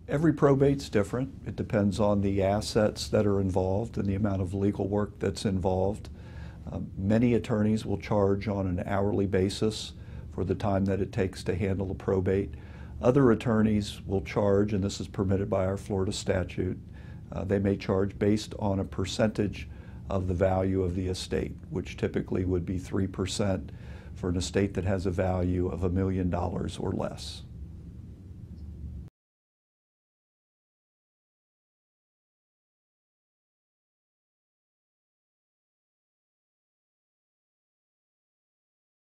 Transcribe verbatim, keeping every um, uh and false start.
Every probate's different. It depends on the assets that are involved and the amount of legal work that's involved. Um, many attorneys will charge on an hourly basis for the time that it takes to handle a probate. Other attorneys will charge, and this is permitted by our Florida statute, uh, they may charge based on a percentage of the value of the estate, which typically would be three percent for an estate that has a value of a million dollars or less.